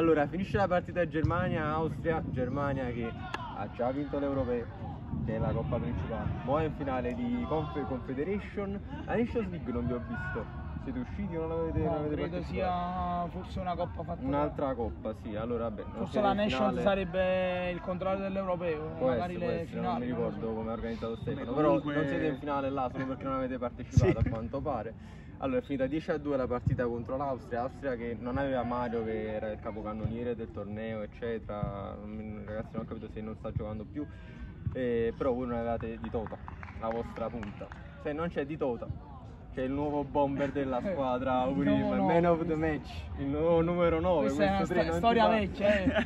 Allora, finisce la partita Germania-Austria, Germania che ha già vinto l'Europeo, che è la coppa principale. Ora è in finale di Confederation. La Nations League non vi ho visto. Siete usciti o non avete, No, non avete credo partecipato? sia forse una coppa fatta Un'altra coppa, sì, allora vabbè. non forse siete la in Nations finale. sarebbe il contrario dell'Europeo, Può magari essere, le non finali. mi ricordo come ha organizzato Stefano, Beh, però comunque- non siete in finale là solo perché non avete partecipato a quanto pare. Allora è finita 10-2 la partita contro l'Austria, Austria che non aveva Mario che era il capocannoniere del torneo eccetera, ragazzi non ho capito se non sta giocando più, però voi non avevate di Tota, la vostra punta, se non c'è di Tota. C'è il nuovo bomber della squadra, Urim, man of the match, il nuovo numero 9. Questa è una storia vecchia,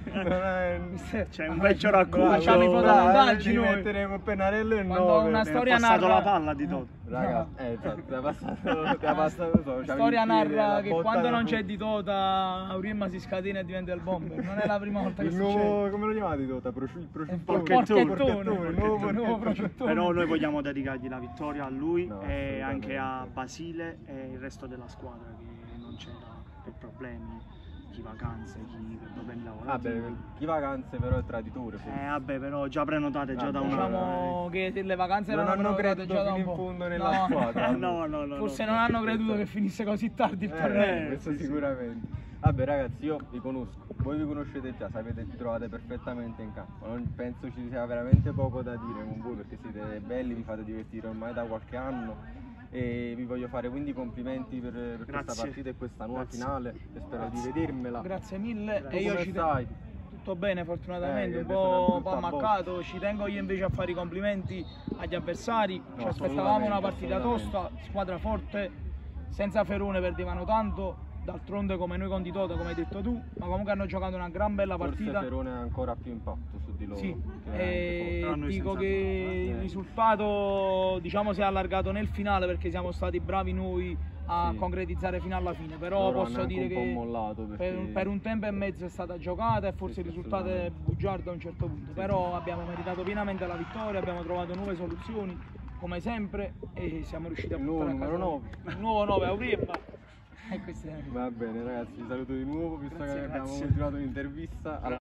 C'è un vecchio racconto. Facciamo i fotomontaggi Ci noi. metteremo il pennarello e il Quando 9. una Mi ha storia passato narra- la palla di Toto. Ragazzi, esatto, ti ha passato so, Storia narra che quando non c'è di Tota, Auriemma si scatena e diventa il bomber. Non è la prima volta che il succede. nuovo, come lo chiamate Tota? Il prosciuttone. Porchettone. Il nuovo Nuovo porchettone. prosciuttone. Però noi vogliamo dedicargli la vittoria a lui No, e anche a assolutamente. Basile e il resto della squadra che non c'era per problemi, chi vacanze, chi per problemi lavorativi. Vabbè, chi vacanze però è traditore. Vabbè, però già prenotate già da una... Diciamo che le vacanze Non erano hanno prenotate creduto già da fino un in po'. fondo nella No. squadra. No. Forse non hanno creduto che finisse così tardi il torneo. Questo sì, sì. sicuramente. Vabbè ragazzi, io vi conosco, voi vi conoscete già, sapete, vi trovate perfettamente in campo. Non penso ci sia veramente poco da dire con voi perché siete belli, vi fate divertire ormai da qualche anno. E vi voglio fare quindi complimenti per questa Grazie. partita e questa nuova Grazie. finale e spero di vedermela. Grazie mille. Grazie. E io Come ci stai? tutto bene fortunatamente, che un adesso era po' brutta ammaccato. Ci tengo io invece a fare i complimenti agli avversari. Ci No, aspettavamo una assolutamente, partita tosta, squadra forte, senza Ferone perdevano tanto. D'altronde come noi con Di Tota, come hai detto tu, ma comunque hanno giocato una gran bella partita. Forse Ferone ha ancora più impatto su di loro. Sì, che e Però noi dico senza che Di il Tota, risultato diciamo si è allargato nel finale perché siamo stati bravi noi a Sì. concretizzare fino alla fine, però loro posso hanno dire anche un po' che mollato perché... per un tempo e mezzo è stata giocata e forse Sì, il risultato è assolutamente. bugiardo a un certo punto, però abbiamo meritato pienamente la vittoria, abbiamo trovato nuove soluzioni come sempre e siamo riusciti a Il portare nuovo a casa numero 9. il nuovo 9 Auriemma. E questo è... Va bene ragazzi, vi saluto di nuovo visto Grazie, che abbiamo grazie. continuato l'intervista.